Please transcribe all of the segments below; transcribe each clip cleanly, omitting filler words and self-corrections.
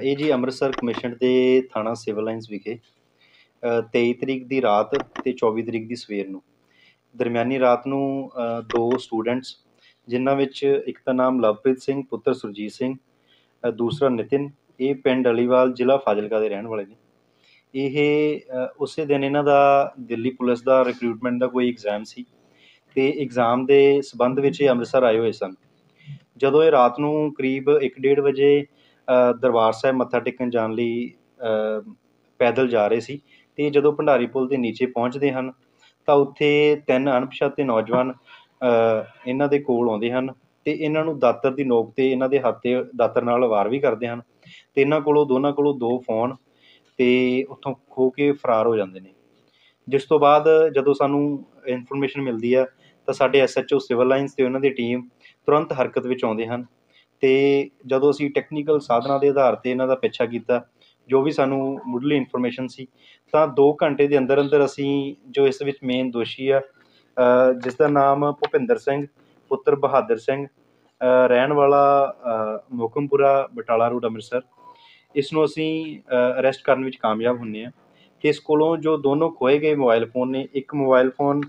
ਇਹ ਜੀ ਅੰਮ੍ਰਿਤਸਰ ਕਮਿਸ਼ਨ ਦੇ ਥਾਣਾ ਸਿਵਲ ਲਾਈਨਸ ਵਿਖੇ 23 ਤਰੀਕ ਦੀ ਰਾਤ ਅਤੇ 24 ਤਰੀਕ ਦੀ ਸਵੇਰ ਨੂੰ ਦਰਮਿਆਨੀ ਰਾਤ ਨੂੰ ਦੋ ਸਟੂਡੈਂਟਸ ਜਿਨ੍ਹਾਂ ਵਿੱਚ ਇੱਕ ਦਾ ਨਾਮ ਲਵਪ੍ਰੀਤ ਸਿੰਘ ਪੁੱਤਰ ਸੁਰਜੀਤ ਸਿੰਘ, ਦੂਸਰਾ ਨਿਤਿਨ, ਇਹ ਪਿੰਡ ਅਲੀਵਾਲ ਜ਼ਿਲ੍ਹਾ ਫਾਜ਼ਿਲਕਾ ਦੇ ਰਹਿਣ ਵਾਲੇ ਨੇ। ਇਹ ਉਸੇ ਦਿਨ ਇਹਨਾਂ ਦਾ ਦਿੱਲੀ ਪੁਲਿਸ ਦਾ ਰਿਕਰੂਟਮੈਂਟ ਦਾ ਕੋਈ ਐਗਜ਼ਾਮ ਸੀ ਅਤੇ ਐਗਜ਼ਾਮ ਦੇ ਸੰਬੰਧ ਵਿੱਚ ਇਹ ਅੰਮ੍ਰਿਤਸਰ ਆਏ ਹੋਏ ਸਨ। ਜਦੋਂ ਇਹ ਰਾਤ ਨੂੰ ਕਰੀਬ 1-1:30 ਵਜੇ ਦਰਬਾਰ ਸਾਹਿਬ ਮੱਥਾ ਟੇਕਣ ਜਾਣ ਲਈ ਪੈਦਲ ਜਾ ਰਹੇ ਸੀ ਅਤੇ ਜਦੋਂ ਭੰਡਾਰੀ ਪੁਲ ਦੇ ਨੀਚੇ ਪਹੁੰਚਦੇ ਹਨ ਤਾਂ ਉੱਥੇ 3 ਅਣਪਛਾਤੇ ਨੌਜਵਾਨ ਇਹਨਾਂ ਦੇ ਕੋਲ ਆਉਂਦੇ ਹਨ ਅਤੇ ਇਹਨਾਂ ਨੂੰ ਦਾਤਰ ਦੀ ਨੋਕ 'ਤੇ ਇਹਨਾਂ ਦੇ ਹੱਥ 'ਤੇ ਦਾਤਰ ਨਾਲ ਵਾਰ ਵੀ ਕਰਦੇ ਹਨ ਅਤੇ ਇਹਨਾਂ ਕੋਲੋਂ ਦੋਨਾਂ ਕੋਲੋਂ 2 ਫੋਨ ਅਤੇ ਉੱਥੋਂ ਖੋਹ ਕੇ ਫਰਾਰ ਹੋ ਜਾਂਦੇ ਨੇ। ਜਿਸ ਤੋਂ ਬਾਅਦ ਜਦੋਂ ਸਾਨੂੰ ਇਨਫੋਰਮੇਸ਼ਨ ਮਿਲਦੀ ਆ ਤਾਂ ਸਾਡੇ SHO ਸਿਵਲ ਲਾਈਨਸ ਅਤੇ ਉਹਨਾਂ ਦੀ ਟੀਮ ਤੁਰੰਤ ਹਰਕਤ ਵਿੱਚ ਆਉਂਦੇ ਹਨ ਅਤੇ ਜਦੋਂ ਅਸੀਂ ਟੈਕਨੀਕਲ ਸਾਧਨਾਂ ਦੇ ਆਧਾਰ 'ਤੇ ਇਹਨਾਂ ਦਾ ਪਿੱਛਾ ਕੀਤਾ, ਜੋ ਵੀ ਸਾਨੂੰ ਮੁੱਢਲੀ ਇਨਫੋਰਮੇਸ਼ਨ ਸੀ, ਤਾਂ 2 ਘੰਟੇ ਦੇ ਅੰਦਰ ਅੰਦਰ ਅਸੀਂ ਜੋ ਇਸ ਵਿੱਚ ਮੇਨ ਦੋਸ਼ੀ ਆ ਜਿਸ ਦਾ ਨਾਮ ਭੁਪਿੰਦਰ ਸਿੰਘ ਪੁੱਤਰ ਬਹਾਦਰ ਸਿੰਘ ਰਹਿਣ ਵਾਲਾ ਮੋਕਮਪੁਰਾ ਬਟਾਲਾ ਰੋਡ ਅੰਮ੍ਰਿਤਸਰ, ਇਸ ਨੂੰ ਅਸੀਂ ਅਰੈਸਟ ਕਰਨ ਵਿੱਚ ਕਾਮਯਾਬ ਹੁੰਦੇ ਹਾਂ ਕਿ ਇਸ ਕੋਲੋਂ ਜੋ ਦੋਨੋਂ ਖੋਏ ਗਏ ਮੋਬਾਈਲ ਫੋਨ ਨੇ, ਇੱਕ ਮੋਬਾਈਲ ਫੋਨ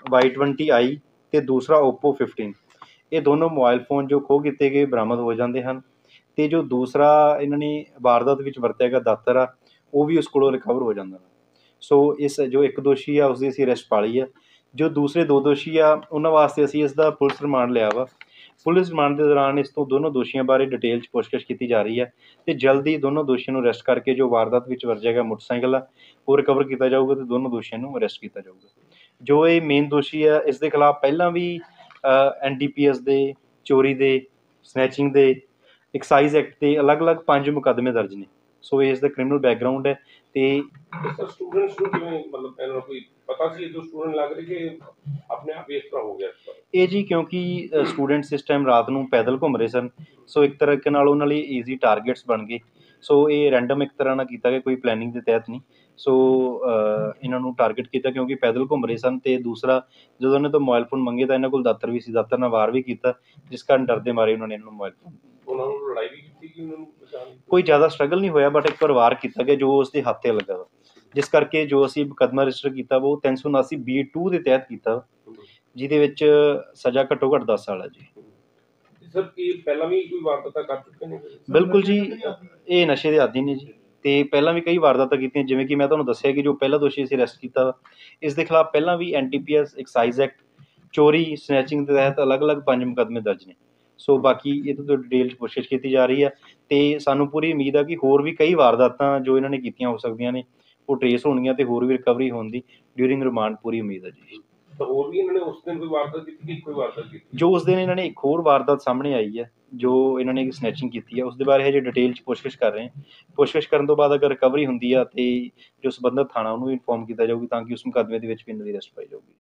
Y20i ਅਤੇ ਦੂਸਰਾ Oppo 15, ਇਹ ਦੋਨੋਂ ਮੋਬਾਈਲ ਫੋਨ ਜੋ ਖੋਹ ਕੀਤੇ ਗਏ ਬਰਾਮਦ ਹੋ ਜਾਂਦੇ ਹਨ ਅਤੇ ਜੋ ਦੂਸਰਾ ਇਹਨਾਂ ਨੇ ਵਾਰਦਾਤ ਵਿੱਚ ਵਰਤਿਆ ਗਿਆ ਦਾਤਰ ਆ ਉਹ ਵੀ ਉਸ ਕੋਲੋਂ ਰਿਕਵਰ ਹੋ ਜਾਂਦਾ। ਸੋ ਇਸ ਜੋ ਇੱਕ ਦੋਸ਼ੀ ਆ ਉਸਦੀ ਅਸੀਂ ਅਰੈਸਟ ਪਾ ਲਈ ਆ। ਜੋ ਦੂਸਰੇ 2 ਦੋਸ਼ੀ ਆ ਉਹਨਾਂ ਵਾਸਤੇ ਅਸੀਂ ਇਸ ਦਾ ਪੁਲਿਸ ਰਿਮਾਂਡ ਲਿਆ ਵਾ। ਪੁਲਿਸ ਰਿਮਾਂਡ ਦੇ ਦੌਰਾਨ ਇਸ ਤੋਂ ਦੋਨੋਂ ਦੋਸ਼ੀਆਂ ਬਾਰੇ ਡਿਟੇਲ 'ਚ ਪੁੱਛਗਿੱਛ ਕੀਤੀ ਜਾ ਰਹੀ ਹੈ ਅਤੇ ਜਲਦੀ ਦੋਨੋਂ ਦੋਸ਼ੀਆਂ ਨੂੰ ਅਰੈਸਟ ਕਰਕੇ ਜੋ ਵਾਰਦਾਤ ਵਿੱਚ ਵਰਤਿਆ ਗਿਆ ਮੋਟਰਸਾਈਕਲ ਆ ਉਹ ਰਿਕਵਰ ਕੀਤਾ ਜਾਊਗਾ ਅਤੇ ਦੋਨੋਂ ਦੋਸ਼ੀਆਂ ਨੂੰ ਅਰੈਸਟ ਕੀਤਾ ਜਾਊਗਾ। ਜੋ ਇਹ ਮੇਨ ਦੋਸ਼ੀ ਆ ਇਸ ਦੇ ਖਿਲਾਫ ਪਹਿਲਾਂ ਵੀ NDPS ਦੇ, ਚੋਰੀ ਦੇ, ਸਨੈਚਿੰਗ ਦੇ, ਐਕਸਾਈਜ਼ ਐਕਟ ਦੇ ਅਲੱਗ-ਅਲੱਗ 5 ਮੁਕੱਦਮੇ ਦਰਜ ਨੇ। ਸੋ ਇਹ ਇਸ ਦਾ ਕ੍ਰਿਮੀਨਲ ਬੈਕਗਰਾਊਂਡ ਹੈ ਅਤੇ ਸਟੂਡੈਂਟਸ ਨੂੰ ਕਿਵੇਂ ਮਤਲਬ ਇਹਨਾਂ ਨੂੰ ਕੋਈ ਪਤਾ ਸੀ ਜੋ ਸਟੂਡੈਂਟ ਲੱਗ ਰਹੇ ਕਿ ਆਪਣੇ ਆਪ ਇਸ ਤਰ੍ਹਾਂ ਹੋ ਗਿਆ? ਇਹ ਜੀ ਕਿਉਂਕਿ ਸਟੂਡੈਂਟਸ ਇਸ ਟਾਈਮ ਰਾਤ ਨੂੰ ਪੈਦਲ ਘੁੰਮ ਰਹੇ ਸਨ, ਸੋ ਇੱਕ ਤਰੀਕੇ ਨਾਲ ਉਹਨਾਂ ਲਈ ਈਜ਼ੀ ਟਾਰਗੇਟਸ ਬਣ ਗਏ। ਸੋ ਇਹ ਰੈਂਡਮ ਇੱਕ ਤਰ੍ਹਾਂ ਨਾਲ ਕੀਤਾ ਗਿਆ, ਕੋਈ ਪਲੈਨਿੰਗ ਦੇ ਤਹਿਤ ਨਹੀਂ। ਸੋ ਇਹਨਾਂ ਨੂੰ ਟਾਰਗੇਟ ਕੀਤਾ ਕਿਉਂਕਿ ਪੈਦਲ ਘੁੰਮ ਰਹੇ ਸਨ ਅਤੇ ਦੂਸਰਾ ਜਦੋਂ ਇਹਨਾਂ ਤੋਂ ਮੋਬਾਈਲ ਫੋਨ ਮੰਗੇ ਤਾਂ ਇਹਨਾਂ ਕੋਲ ਦਾਤਰ ਵੀ ਸੀ, ਦਾਤਰ ਨਾਲ ਵਾਰ ਵੀ ਕੀਤਾ, ਜਿਸ ਕਾਰਨ ਡਰਦੇ ਮਾਰੇ ਉਹਨਾਂ ਨੇ ਇਹਨਾਂ ਨੂੰ ਮੋਬਾਈਲ ਫੋਨ। ਉਹਨਾਂ ਨੂੰ ਲੜਾਈ ਵੀ ਕੀਤੀ ਕਿ ਉਹਨਾਂ ਨੂੰ ਕੋਈ ਜ਼ਿਆਦਾ ਸਟਰਗਲ ਨਹੀਂ ਹੋਇਆ, ਬਟ ਇੱਕ ਵਾਰ ਵਾਰ ਕੀਤਾ ਗਿਆ ਜੋ ਉਸ ਦੇ ਹੱਥ 'ਤੇ ਲੱਗਾ ਵਾ, ਜਿਸ ਕਰਕੇ ਜੋ ਅਸੀਂ ਮੁਕੱਦਮਾ ਰਜਿਸਟਰ ਕੀਤਾ ਵਾ ਉਹ 379B2 ਦੇ ਤਹਿਤ ਕੀਤਾ, ਜਿਹਦੇ ਵਿੱਚ ਸਜ਼ਾ ਘੱਟੋ ਘੱਟ 10 ਸਾਲ ਹੈ ਜੀ। ਸਰ ਕੀ ਪਹਿਲਾਂ ਵੀ ਕੋਈ ਵਾਰਦਾਤਾਂ ਕਰ ਚੁੱਕੇ ਨੇ? ਬਿਲਕੁਲ ਜੀ, ਇਹ ਨਸ਼ੇ ਦੇ ਆਦੀ ਨੇ ਜੀ ਅਤੇ ਪਹਿਲਾਂ ਵੀ ਕਈ ਵਾਰਦਾਤਾਂ ਕੀਤੀਆਂ। ਜਿਵੇਂ ਕਿ ਮੈਂ ਤੁਹਾਨੂੰ ਦੱਸਿਆ ਕਿ ਜੋ ਪਹਿਲਾ ਦੋਸ਼ੀ ਅਸੀਂ ਅਰੈਸਟ ਕੀਤਾ ਵਾ ਇਸ ਦੇ ਖਿਲਾਫ ਪਹਿਲਾਂ ਵੀ NDPS, ਐਕਸਾਈਜ਼ ਐਕਟ, ਚੋਰੀ, ਸਨੈਚਿੰਗ ਦੇ ਤਹਿਤ ਅਲੱਗ-ਅਲੱਗ 5 ਮੁਕੱਦਮੇ ਦਰਜ ਨੇ। ਸੋ ਬਾਕੀ ਇਹਦੇ ਤੋਂ ਡਿਟੇਲ 'ਚ ਪੁੱਛਗਿੱਛ ਕੀਤੀ ਜਾ ਰਹੀ ਹੈ ਅਤੇ ਸਾਨੂੰ ਪੂਰੀ ਉਮੀਦ ਆ ਕਿ ਹੋਰ ਵੀ ਕਈ ਵਾਰਦਾਤਾਂ ਜੋ ਇਹਨਾਂ ਨੇ ਕੀਤੀਆਂ ਹੋ ਸਕਦੀਆਂ ਨੇ, ਉਹ ਟਰੇਸ ਹੋਣਗੀਆਂ ਅਤੇ ਹੋਰ ਵੀ ਰਿਕਵਰੀ ਹੋਣ ਦੀ ਡਿਊਰਿੰਗ ਰਿਮਾਂਡ ਪੂਰੀ ਉਮੀਦ ਹੈ ਜੀ। ਤਾਂ ਹੋਰ ਵੀ ਇਹਨਾਂ ਨੇ ਉਸ ਦਿਨ ਕੋਈ ਵਾਰਦਾਤ ਕੀਤੀ ਕਿ ਇੱਕੋ ਹੀ ਵਾਰਦਾਤ ਕੀਤੀ? ਜੋ ਉਸ ਦਿਨ ਇਹਨਾਂ ਨੇ ਇੱਕ ਹੋਰ ਵਾਰਦਾਤ ਸਾਹਮਣੇ ਆਈ ਹੈ, ਜੋ ਇਹਨਾਂ ਨੇ ਸਨੈਚਿੰਗ ਕੀਤੀ ਹੈ, ਉਸ ਦੇ ਬਾਰੇ ਹਜੇ ਡਿਟੇਲ 'ਚ ਪੁੱਛਗਿੱਛ ਕਰ ਰਹੇ ਹਾਂ। ਪੁੱਛਗਿੱਛ ਕਰਨ ਤੋਂ ਬਾਅਦ ਅਗਰ ਰਿਕਵਰੀ ਹੁੰਦੀ ਆ ਅਤੇ ਜੋ ਸੰਬੰਧਿਤ ਥਾਣਾ ਉਹਨੂੰ ਇਨਫੋਰਮ ਕੀਤਾ ਜਾਊਗੀ ਤਾਂ ਕਿ ਉਸ ਮੁਕੱਦਮੇ ਦੇ ਵਿੱਚ ਵੀ ਇਹਨਾਂ ਦੀ ਅਰੈਸਟ ਪਾਈ ਜਾਊਗੀ।